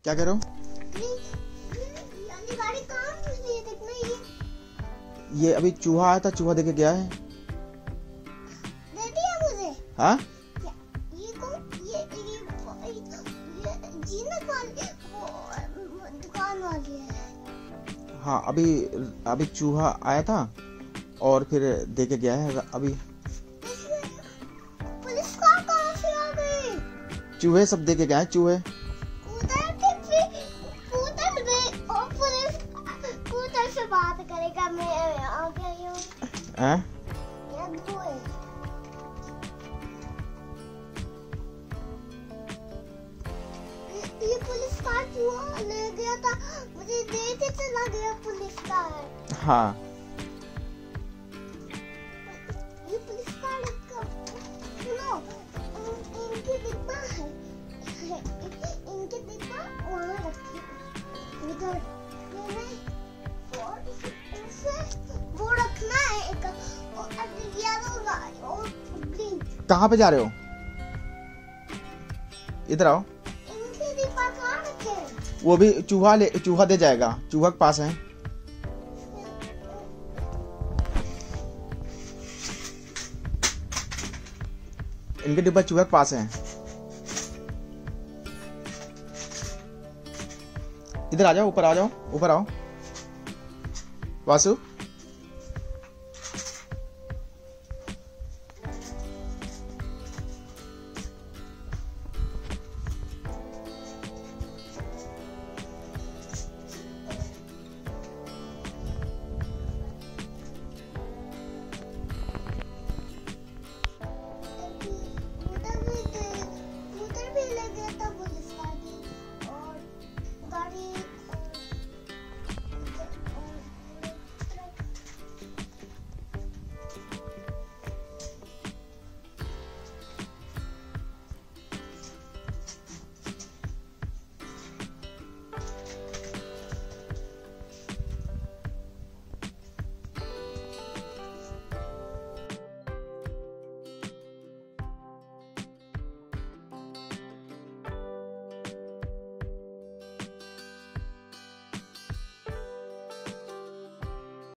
क्या कह रहे हो? गाड़ी कहाँ घुस रही है देखना। ये अभी चूहा आया था, चूहा देके गया है। दे दिया मुझे। हाँ ये कौन? ये जीनत वाली दुकान वाली है। हाँ, अभी चूहा आया था और फिर देके गया है अभी। पुलिस कहाँ से आ गई? चूहे सब देके गए हैं, चूहे। कूतर से बात करेगा। मैं आ गई हूँ। ये पुलिस कार चूहा ले गया था, मुझे देख के चला गया पुलिस कार। हाँ, ये पुलिस कार सुनो, इनकी डिब्बा है, इनके डिब्बा वहाँ रखी उधर। और इसे वो रखना है एक, और ग्रीन। कहाँ पे जा रहे हो? इधर आओ। इनके डिब्बा कहाँ रखे? वो भी चूहा दे जाएगा, चूहा के पास है। इनके डिब्बा चूहा के पास है। इधर आ जाओ, ऊपर आ जाओ, ऊपर आओ वासु। उधर भी ले गया था पुलिस गाड़ी, और गाड़ी